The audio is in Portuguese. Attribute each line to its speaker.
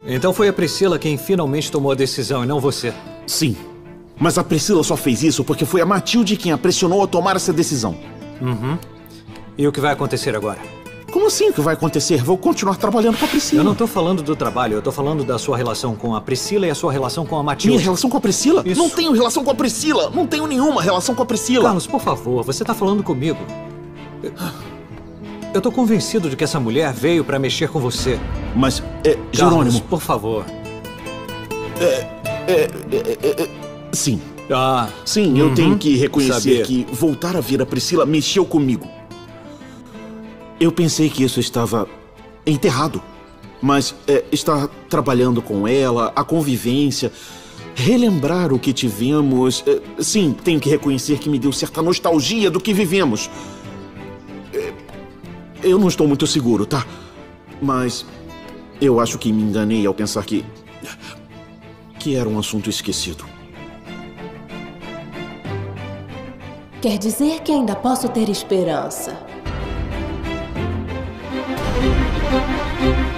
Speaker 1: Então foi a Priscila quem finalmente tomou a decisão e não você.
Speaker 2: Sim. Mas a Priscila só fez isso porque foi a Matilde quem a pressionou a tomar essa decisão.
Speaker 1: E o que vai acontecer agora?
Speaker 2: Como assim o que vai acontecer? Vou continuar trabalhando com a Priscila.
Speaker 1: Eu não tô falando do trabalho, eu tô falando da sua relação com a Priscila e a sua relação com a Matilde.
Speaker 2: Minha relação com a Priscila?
Speaker 1: Isso.
Speaker 2: Não tenho relação com a Priscila. Não tenho nenhuma relação com a Priscila.
Speaker 1: Carlos, por favor, você tá falando comigo. Eu tô convencido de que essa mulher veio pra mexer com você.
Speaker 2: Mas,
Speaker 1: Carlos,
Speaker 2: Jerônimo...
Speaker 1: por favor.
Speaker 2: Sim.
Speaker 1: Sim,
Speaker 2: eu tenho que reconhecer
Speaker 1: Sabia.
Speaker 2: que voltar a ver a Priscila mexeu comigo. Eu pensei que isso estava enterrado. Mas estar trabalhando com ela, a convivência, relembrar o que tivemos... sim, tenho que reconhecer que me deu certa nostalgia do que vivemos. Eu não estou muito seguro, tá? Mas eu acho que me enganei ao pensar que era um assunto esquecido.
Speaker 3: Quer dizer que ainda posso ter esperança.